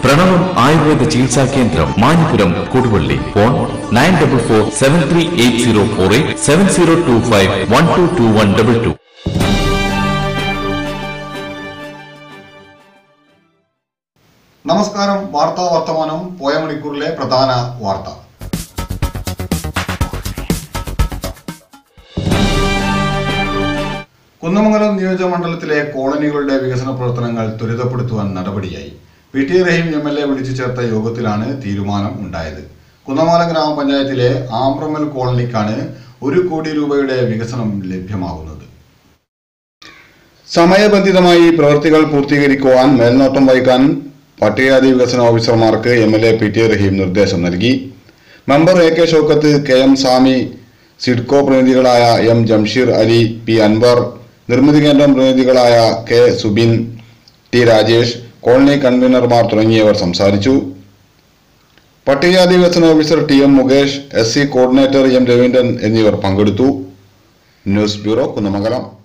പ്രണവം ആയുർവേദ ചികിത്സാ കേന്ദ്രം മാനിപുരം കൊടുവള്ളി. ഫോൺ 94473804 7025122122. നമസ്കാരം. വാർത്താ വർത്തമാനം. പോയ മണിക്കൂറിലെ പ്രധാന വാർത്ത. കുന്നമംഗലം നിയോജകമണ്ഡലത്തിലെ കോളനികളുടെ വികസന പ്രവർത്തനങ്ങൾ ത്വരിതപ്പെടുത്തുവാൻ നടപടിയായി. PT റഹീം MLA വിളിച്ചു ചേർത്ത യോഗത്തിലാണ് തീരുമാനം ഉണ്ടായത്. കുന്നമംഗലം ഗ്രാമപഞ്ചായത്തിലെ ആമ്പ്രമൽ കോളനിക്കാണ് 1 കോടി രൂപയുടെ വികസനം ലഭ്യമാകുന്നത്. സമയബന്ധിതമായി പ്രവൃത്തികൾ പൂർത്തീകരിക്കുവാൻ മേൽനോട്ടം വഹിക്കാൻ പട്ടികജാതി വികസന ഓഫീസർമാർക്ക് MLA PT റഹീം നിർദ്ദേശം നൽകി. Member AK Shoukath, KM Sami, Sidco പ്രതിനിധികളായ M ജംഷീർ അലി, P അൻവർ, നിർമ്മിതി കേന്ദ്രം പ്രതിനിധികളായ K Subin, T Rajesh, colony കൺവീനർമാർ തുടങ്ങിയവർ സംസാരിച്ചു. പട്ടികജാതി വികസന officer TM Mukesh, SC coordinator M Raveendran എന്നിവർ പങ്കെടുത്തു. News bureau, Kunnamangalam.